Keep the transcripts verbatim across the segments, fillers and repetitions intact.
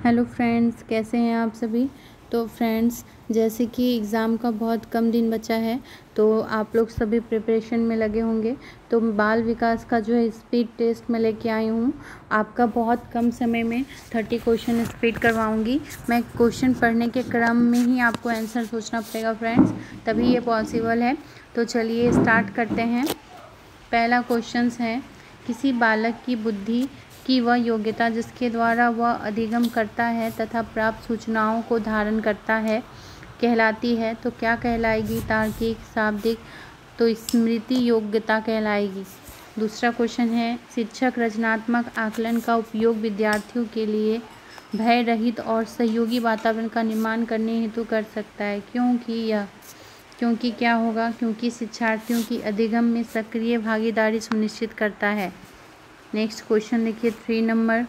Hello friends, कैसे हैं आप सभी। तो फ्रेंड्स, जैसे कि एग्ज़ाम का बहुत कम दिन बचा है तो आप लोग सभी प्रिपरेशन में लगे होंगे। तो बाल विकास का जो है स्पीड टेस्ट मैं लेके आई हूँ। आपका बहुत कम समय में थर्टी क्वेश्चन स्पीड करवाऊँगी। मैं क्वेश्चन पढ़ने के क्रम में ही आपको आंसर सोचना पड़ेगा फ्रेंड्स, तभी ये पॉसिबल है। तो चलिए स्टार्ट करते हैं। पहला क्वेश्चन है, किसी बालक की बुद्धि की वह योग्यता जिसके द्वारा वह अधिगम करता है तथा प्राप्त सूचनाओं को धारण करता है कहलाती है तो क्या कहलाएगी। तार्किक, शाब्दिक, तो स्मृति योग्यता कहलाएगी। दूसरा क्वेश्चन है, शिक्षक रचनात्मक आकलन का उपयोग विद्यार्थियों के लिए भय रहित और सहयोगी वातावरण का निर्माण करने हेतु कर सकता है, क्योंकि यह क्योंकि क्या होगा क्योंकि शिक्षार्थियों की अधिगम में सक्रिय भागीदारी सुनिश्चित करता है। नेक्स्ट क्वेश्चन देखिए, थ्री नंबर,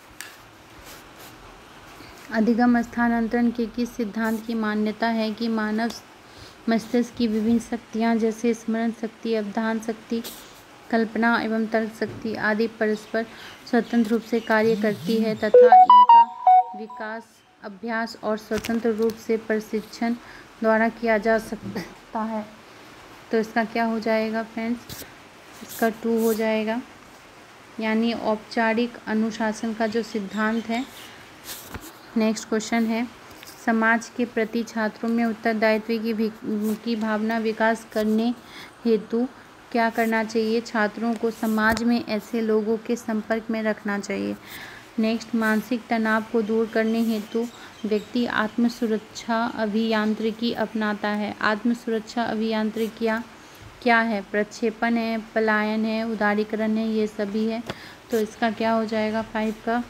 अधिगम स्थानांतरण के किस सिद्धांत की मान्यता है कि मानव मस्तिष्क की विभिन्न शक्तियाँ जैसे स्मरण शक्ति, अवधान शक्ति, कल्पना एवं तर्क शक्ति आदि परस्पर स्वतंत्र रूप से कार्य करती है तथा इनका विकास अभ्यास और स्वतंत्र रूप से प्रशिक्षण द्वारा किया जा सकता है। तो इसका क्या हो जाएगा फ्रेंड्स, इसका टू हो जाएगा, यानी औपचारिक अनुशासन का जो सिद्धांत है। नेक्स्ट क्वेश्चन है, समाज के प्रति छात्रों में उत्तरदायित्व की भी की भावना विकास करने हेतु क्या करना चाहिए। छात्रों को समाज में ऐसे लोगों के संपर्क में रखना चाहिए। नेक्स्ट, मानसिक तनाव को दूर करने हेतु व्यक्ति आत्म सुरक्षा अभियांत्रिकी अपनाता है। आत्म सुरक्षा अभियांत्रिकियाँ क्या है, प्रक्षेपण है, पलायन है, उदारीकरण है, ये सभी है। तो इसका क्या हो जाएगा फाइव का,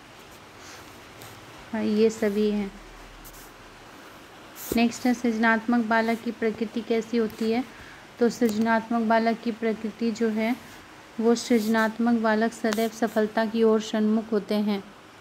हाँ ये सभी हैं। नेक्स्ट है, सृजनात्मक बालक की प्रकृति कैसी होती है। तो सृजनात्मक बालक की प्रकृति जो है वो सृजनात्मक बालक सदैव सफलता की ओर सन्मुख होते हैं।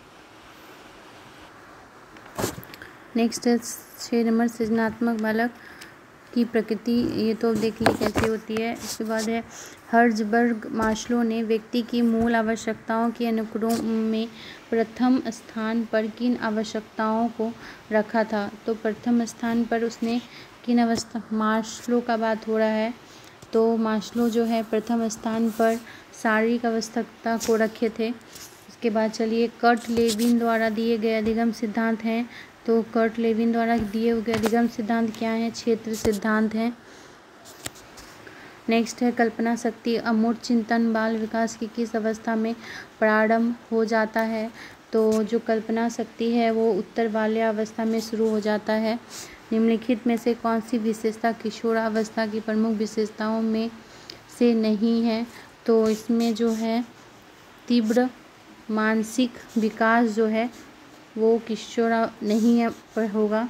नेक्स्ट है छः नंबर, सृजनात्मक बालक की प्रकृति, ये तो देख ली कैसी होती है। इसके बाद है, हर्ज़बर्ग मास्लो ने व्यक्ति की मूल आवश्यकताओं के अनुक्रम में प्रथम स्थान पर किन आवश्यकताओं को रखा था। तो प्रथम स्थान पर उसने किन अवस्था, मास्लो का बात हो रहा है, तो मास्लो जो है प्रथम स्थान पर शारीरिक आवश्यकता को रखे थे। उसके बाद चलिए, कर्ट लेविन द्वारा दिए गए अधिगम सिद्धांत हैं। तो कर्ट लेविन द्वारा दिए गए अधिगम सिद्धांत क्या हैं, क्षेत्र सिद्धांत हैं। नेक्स्ट है, कल्पना शक्ति अमूर्त चिंतन बाल विकास की किस अवस्था में प्रारंभ हो जाता है। तो जो कल्पना शक्ति है वो उत्तर बाल्यावस्था में शुरू हो जाता है। निम्नलिखित में से कौन सी विशेषता किशोरावस्था की प्रमुख विशेषताओं में से नहीं है। तो इसमें जो है तीव्र मानसिक विकास जो है वो किशोरा नहीं है पर होगा,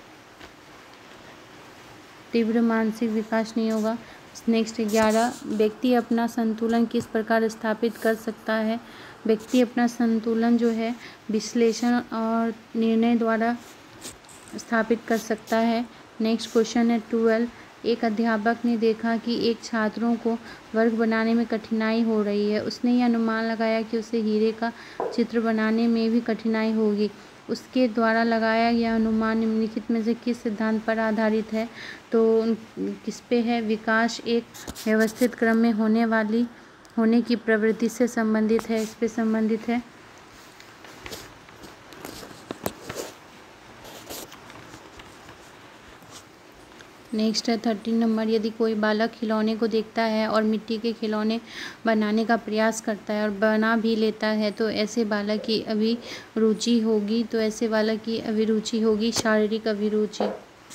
तीव्र मानसिक विकास नहीं होगा। नेक्स्ट ग्यारह, व्यक्ति अपना संतुलन किस प्रकार स्थापित कर सकता है। व्यक्ति अपना संतुलन जो है विश्लेषण और निर्णय द्वारा स्थापित कर सकता है। नेक्स्ट क्वेश्चन है ट्वेल्व, एक अध्यापक ने देखा कि एक छात्रों को वर्ग बनाने में कठिनाई हो रही है। उसने यह अनुमान लगाया कि उसे हीरे का चित्र बनाने में भी कठिनाई होगी। उसके द्वारा लगाया यह अनुमान निम्नलिखित में से किस सिद्धांत पर आधारित है। तो किस पे है, विकास एक व्यवस्थित क्रम में होने वाली होने की प्रवृत्ति से संबंधित है, इस पे संबंधित है। नेक्स्ट है थर्टीन नंबर, यदि कोई बालक खिलौने को देखता है और मिट्टी के खिलौने बनाने का प्रयास करता है और बना भी लेता है तो ऐसे बालक की अभिरुचि होगी तो ऐसे बालक की अभिरुचि होगी शारीरिक अभिरुचि।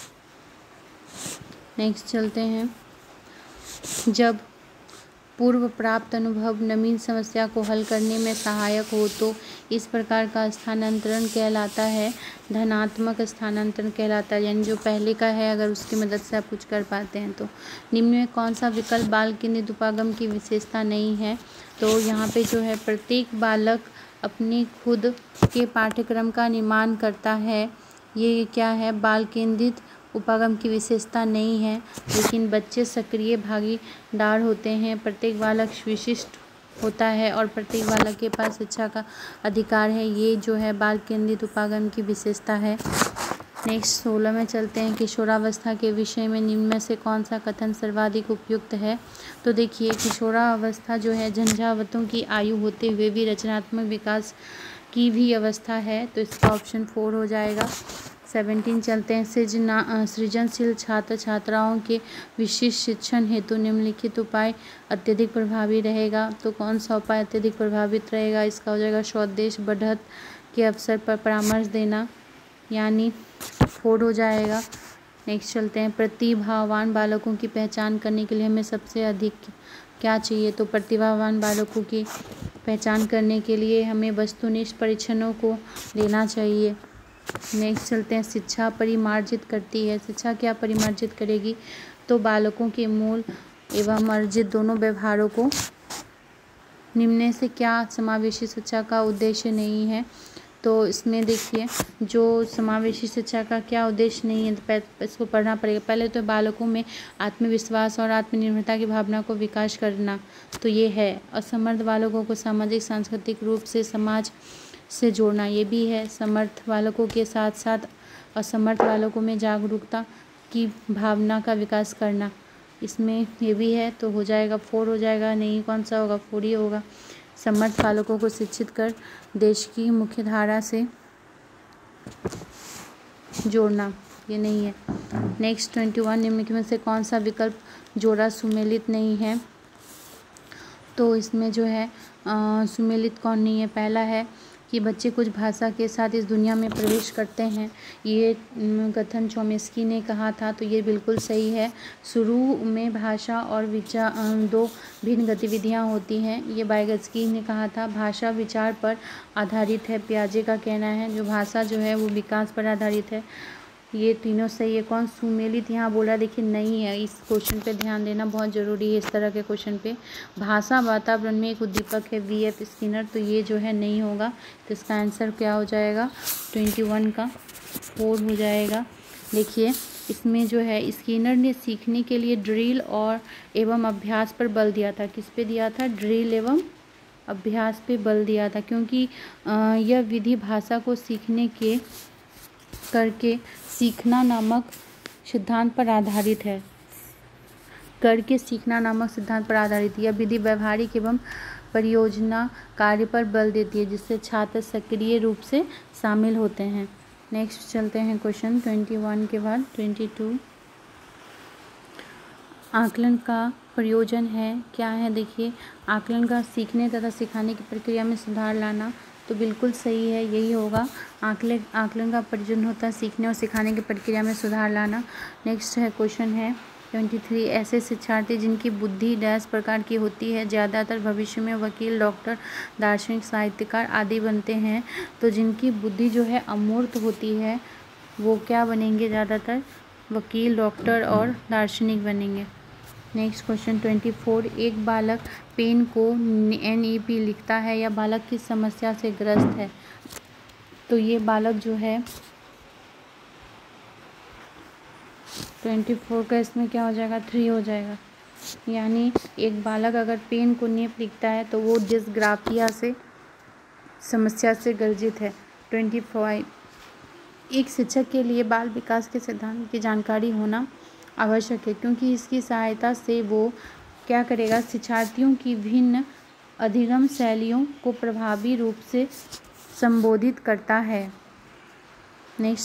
नेक्स्ट चलते हैं, जब पूर्व प्राप्त अनुभव नवीन समस्या को हल करने में सहायक हो तो इस प्रकार का स्थानांतरण कहलाता है धनात्मक स्थानांतरण कहलाता है, यानी जो पहले का है अगर उसकी मदद से आप कुछ कर पाते हैं तो। निम्न में कौन सा विकल्प बाल केंद्रित उपागम की विशेषता नहीं है। तो यहाँ पे जो है प्रत्येक बालक अपने खुद के पाठ्यक्रम का निर्माण करता है, ये क्या है, बाल केंद्रित उपागम की विशेषता नहीं है, लेकिन बच्चे सक्रिय भागीदार होते हैं। प्रत्येक बालक विशिष्ट होता है और प्रत्येक बालक के पास शिक्षा का अधिकार है। ये जो है बाल केंद्रित उपागम की विशेषता है। नेक्स्ट सोलह में चलते हैं। किशोरावस्था के विषय में निम्न में से कौन सा कथन सर्वाधिक उपयुक्त है? तो देखिए, किशोरावस्था जो है झंझावातों की आयु होते हुए भी रचनात्मक विकास की भी अवस्था है, तो इसका ऑप्शन फोर हो जाएगा। सेवनटीन चलते हैं। सृजना सृजनशील छात्र छात्राओं के विशिष्ट शिक्षण हेतु निम्नलिखित उपाय अत्यधिक प्रभावी रहेगा, तो कौन सा उपाय अत्यधिक प्रभावित रहेगा? इसका हो जाएगा स्वदेश बढ़त के अवसर पर परामर्श देना, यानी फोर हो जाएगा। नेक्स्ट चलते हैं। प्रतिभावान बालकों की पहचान करने के लिए हमें सबसे अधिक क्या चाहिए? तो प्रतिभावान बालकों की पहचान करने के लिए हमें वस्तुनिष्ठ परीक्षणों को लेना चाहिए। नेक्स्ट चलते हैं। शिक्षा परिमार्जित करती है। शिक्षा क्या परिमार्जित करेगी? तो बालकों के मूल एवं अर्जित दोनों व्यवहारों को। निम्न से क्या समावेशी शिक्षा का उद्देश्य नहीं है? तो इसमें देखिए, जो समावेशी शिक्षा का क्या उद्देश्य नहीं है, तो इसको पढ़ना पड़ेगा। पहले तो बालकों में आत्मविश्वास और आत्मनिर्भरता की भावना को विकास करना, तो ये है। असमर्थ बालकों को सामाजिक सांस्कृतिक रूप से समाज से जोड़ना, ये भी है। समर्थ बालकों के साथ साथ असमर्थ बालकों में जागरूकता की भावना का विकास करना, इसमें ये भी है, तो हो जाएगा फोर हो जाएगा। नहीं, कौन सा होगा? फोर ही होगा। समर्थ बालकों को शिक्षित कर देश की मुख्य धारा से जोड़ना, ये नहीं है। नेक्स्ट ट्वेंटी वन निम्नलिखित में से कौन सा विकल्प जोड़ा सुमेलित नहीं है? तो इसमें जो है आ, सुमेलित कौन नहीं है? पहला है कि बच्चे कुछ भाषा के साथ इस दुनिया में प्रवेश करते हैं, ये कथन चोम्स्की ने कहा था, तो ये बिल्कुल सही है। शुरू में भाषा और विचार दो भिन्न गतिविधियां होती हैं, ये वाइगोत्स्की ने कहा था। भाषा विचार पर आधारित है, पियाजे का कहना है। जो भाषा जो है वो विकास पर आधारित है, ये तीनों सही है। कौन सुमेलित यहाँ बोला? देखिए नहीं है। इस क्वेश्चन पे ध्यान देना बहुत ज़रूरी है। इस तरह के क्वेश्चन पे भाषा वातावरण में एक उद्दीपक है, वी एफ स्किनर, तो ये जो है नहीं होगा। तो इसका आंसर क्या हो जाएगा? ट्वेंटी वन का फोर हो जाएगा। देखिए, इसमें जो है स्किनर ने सीखने के लिए ड्रिल और एवं अभ्यास पर बल दिया था। किस पे दिया था? ड्रिल एवं अभ्यास पे बल दिया था, क्योंकि यह विधि भाषा को सीखने के करके सीखना नामक सिद्धांत पर आधारित है। करके सीखना नामक सिद्धांत पर आधारित यह विधि व्यवहारिक एवं परियोजना कार्य पर बल देती है, जिससे छात्र सक्रिय रूप से शामिल होते हैं। नेक्स्ट चलते हैं क्वेश्चन ट्वेंटी वन के बाद ट्वेंटी टू। आकलन का प्रयोजन है क्या है? देखिए, आकलन का सीखने तथा सिखाने की प्रक्रिया में सुधार लाना, तो बिल्कुल सही है, यही होगा। आकलन आकलन का प्रयोजन होता है सीखने और सिखाने की प्रक्रिया में सुधार लाना। नेक्स्ट है क्वेश्चन है ट्वेंटी थ्री। ऐसे शिक्षार्थी जिनकी बुद्धि डैश प्रकार की होती है ज़्यादातर भविष्य में वकील, डॉक्टर, दार्शनिक, साहित्यकार आदि बनते हैं। तो जिनकी बुद्धि जो है अमूर्त होती है वो क्या बनेंगे? ज़्यादातर वकील, डॉक्टर और दार्शनिक बनेंगे। Next question twenty four. एक बालक पेन को एन ई पी लिखता है, या बालक किस समस्या से ग्रस्त है? तो ये बालक जो है ट्वेंटी फोर का इसमें क्या हो जाएगा? थ्री हो जाएगा। यानी एक बालक अगर पेन को नेप लिखता है तो वो डिस्ग्राफिया से समस्या से ग्रसित है। Twenty five. एक शिक्षक के लिए बाल विकास के सिद्धांत की जानकारी होना आवश्यक है, क्योंकि इसकी सहायता से वो क्या करेगा? शिक्षार्थियों की भिन्न अधिगम शैलियों को प्रभावी रूप से संबोधित करता है। नेक्स्ट,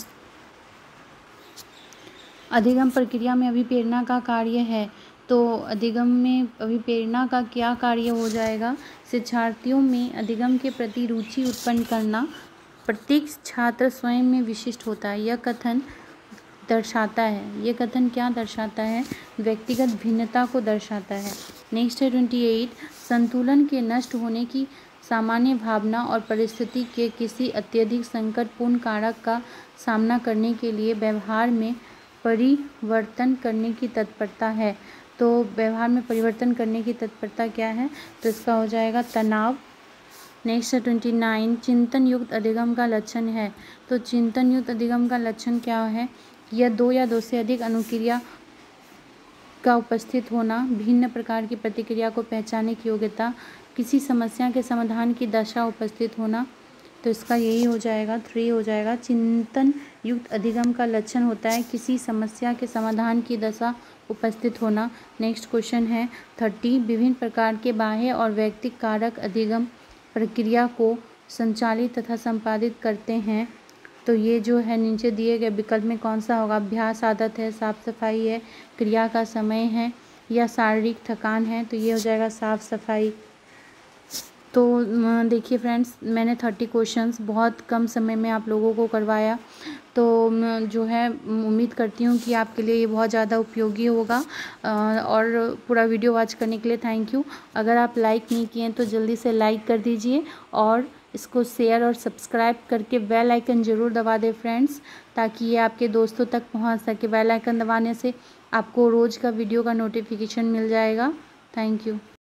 अधिगम प्रक्रिया में अभिप्रेरणा का कार्य है, तो अधिगम में अभिप्रेरणा का क्या कार्य हो जाएगा? शिक्षार्थियों में अधिगम के प्रति रुचि उत्पन्न करना। प्रत्येक छात्र स्वयं में विशिष्ट होता है, यह कथन दर्शाता है। ये कथन क्या दर्शाता है? व्यक्तिगत भिन्नता को दर्शाता है। नेक्स्ट है ट्वेंटी एट। संतुलन के नष्ट होने की सामान्य भावना और परिस्थिति के किसी अत्यधिक संकटपूर्ण कारक का सामना करने के लिए व्यवहार में परिवर्तन करने की तत्परता है। तो व्यवहार में परिवर्तन करने की तत्परता क्या है? तो इसका हो जाएगा तनाव। नेक्स्ट है ट्वेंटी नाइन। चिंतन युक्त अधिगम का लक्षण है। तो चिंतन युक्त अधिगम का लक्षण क्या है? यह दो या दो से अधिक अनुक्रिया का उपस्थित होना, भिन्न प्रकार की प्रतिक्रिया को पहचानने की योग्यता, किसी समस्या के समाधान की दशा उपस्थित होना, तो इसका यही हो जाएगा, थ्री हो जाएगा। चिंतन युक्त अधिगम का लक्षण होता है किसी समस्या के समाधान की दशा उपस्थित होना। नेक्स्ट क्वेश्चन है थर्टी, विभिन्न प्रकार के बाह्य और वैयक्तिक कारक अधिगम प्रक्रिया को संचालित तथा संपादित करते हैं, तो ये जो है नीचे दिए गए विकल्प में कौन सा होगा? अभ्यास, आदत है, साफ सफाई है, क्रिया का समय है या शारीरिक थकान है, तो ये हो जाएगा साफ सफाई। तो देखिए फ्रेंड्स, मैंने थर्टी क्वेश्चंस बहुत कम समय में आप लोगों को करवाया, तो जो है उम्मीद करती हूँ कि आपके लिए ये बहुत ज़्यादा उपयोगी होगा। और पूरा वीडियो वॉच करने के लिए थैंक यू। अगर आप लाइक नहीं किए तो जल्दी से लाइक कर दीजिए और इसको शेयर और सब्सक्राइब करके बेल आइकन ज़रूर दबा दें फ्रेंड्स, ताकि ये आपके दोस्तों तक पहुँच सके। बेल आइकन दबाने से आपको रोज़ का वीडियो का नोटिफिकेशन मिल जाएगा। Thank you.